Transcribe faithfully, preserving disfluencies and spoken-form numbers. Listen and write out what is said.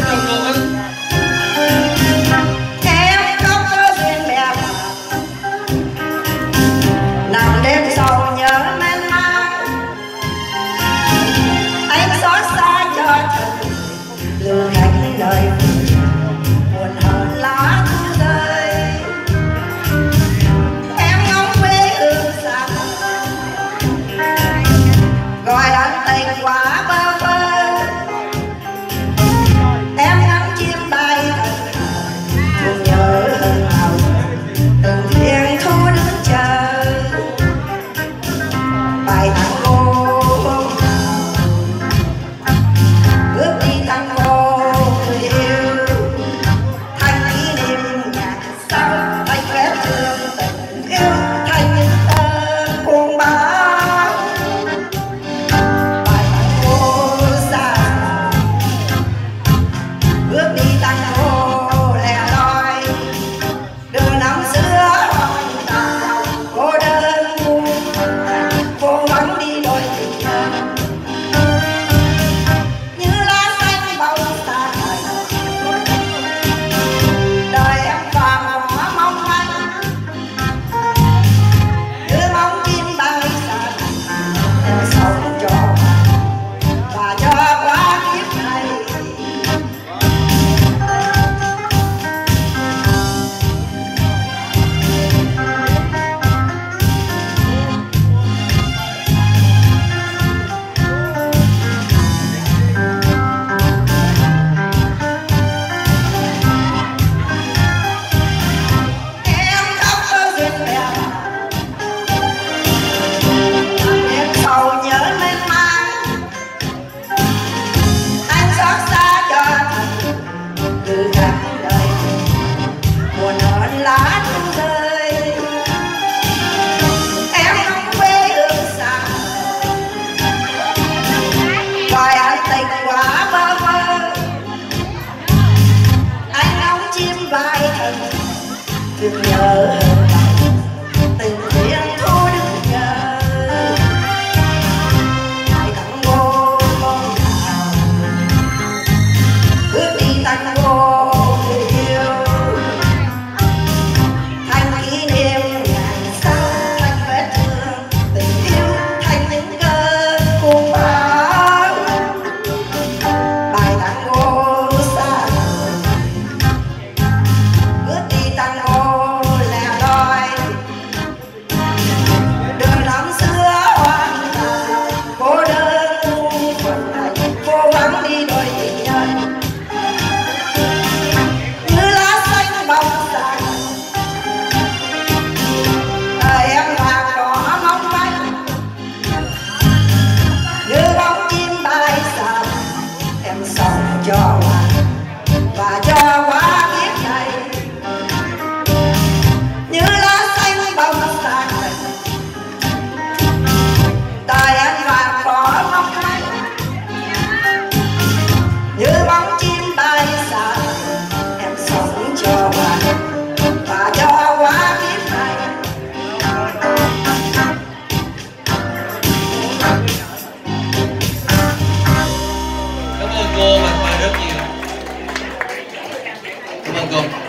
chào cô anh. Em không có duyên đẹp nằm đêm sầu nhớ men mang, anh xót xa cho thật lừa gạt đời buồn hơn lá thu rơi. Em ngóng quê hương xa gọi anh tình quá bơ vơ. Em ngắm chim bay thương nhớ hơn nào từng thiên thu đứng chờ bài tango hôm nào bước đi tango người yêu thành kỷ niệm nhạc sau anh ghép thương tình yêu thành những tơ cuồng bão bài tango xa bước đi tango lẻ loi đường năm xưa hoang tàn cô đơn buồn cô vắng đi đôi tình nhân như lá xanh bông xa thành đời em vàng hóa mong manh như bóng chim bay xa em sống cho và cho quá kiếp này. Em không có duyên đẹp em sầu nhớ mênh mang, anh xót xa cho thật từ cả đời buồn hơn lá thu rơi. Em không quê hương xa gọi anh tình quá bơ vơ. Anh ngóng chim bay thật thương nhớ hơn tình thiên thu đứng chờ bài tango hôm nào bước đi tango người yêu thành kỷ niệm ngày sau thành vết thương tình yêu thành những cơn cuồng bão bài tango xa bước đi tango lẻ loi đường năm xưa hoang tàn cô đơn u phần thành cô vắng đi đôi tình nhân như lá xanh bông xa đời em vàng đỏ mong manh như bóng chim bay xa em sống cho hòa và cho quá kiếp này như lá xanh bông xa đời anh vàng đỏ mong manh như bóng chim bay xa em sống cho hòa và cho quá kiếp này. Cảm ơn cô và rất nhiều. Cảm ơn cô.